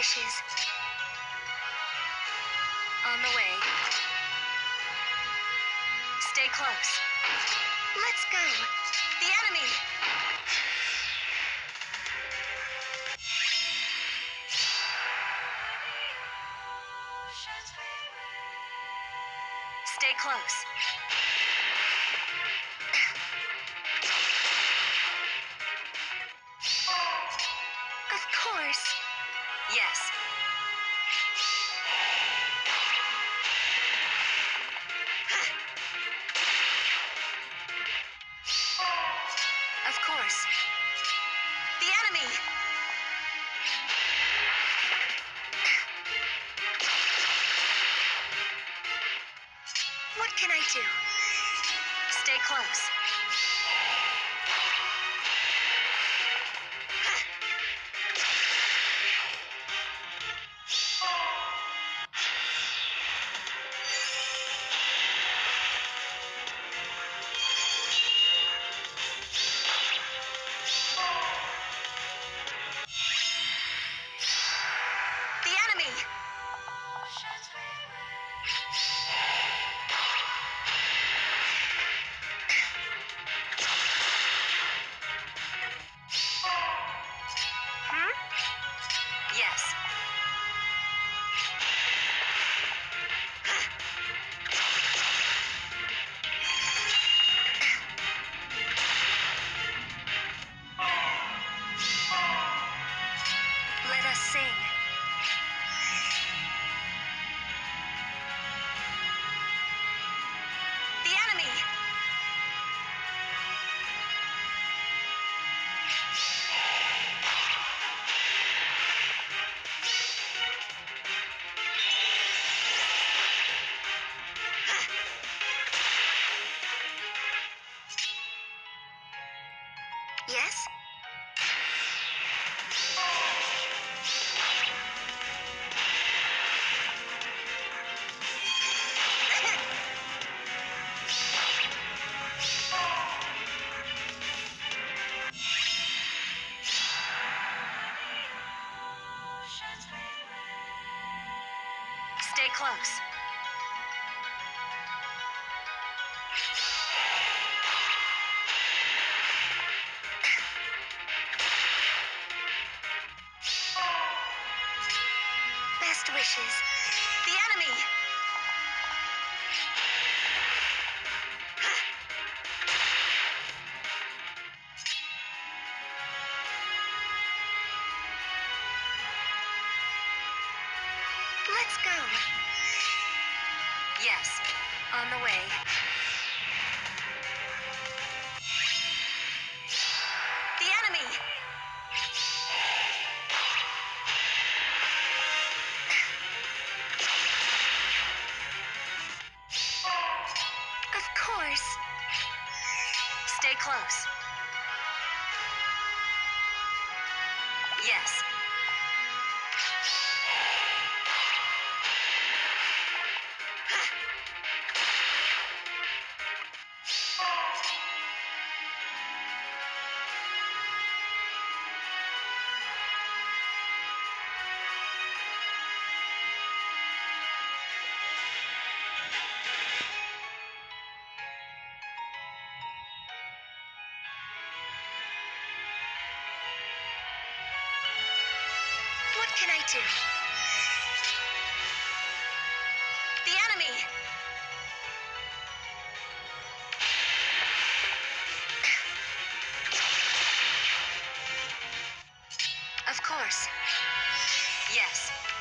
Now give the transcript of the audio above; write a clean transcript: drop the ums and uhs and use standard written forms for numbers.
wishes. On the way. Stay close. Let's go. The enemy! Stay close. Of course. Yes. Of course. The enemy! What can I do? Stay close. The enemy! Yes. Let us sing. The enemy! Yes? Stay close. Best wishes. The enemy! Let's go. Yes, on the way. The enemy! Of course. Stay close. Yes. What can I do? The enemy! Of course. Yes.